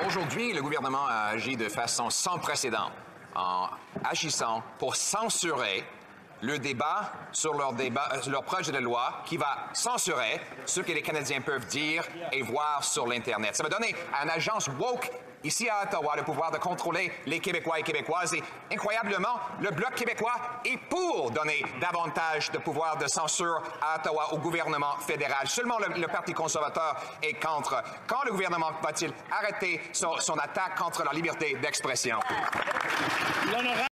Aujourd'hui, le gouvernement a agi de façon sans précédent en agissant pour censurer le débat sur leur projet de loi qui va censurer ce que les Canadiens peuvent dire et voir sur l'Internet. Ça va donner à une agence woke ici à Ottawa le pouvoir de contrôler les Québécois et Québécoises. Et incroyablement, le Bloc québécois est pour donner davantage de pouvoir de censure à Ottawa au gouvernement fédéral. Seulement le Parti conservateur est contre. Quand le gouvernement va-t-il arrêter son attaque contre la liberté d'expression?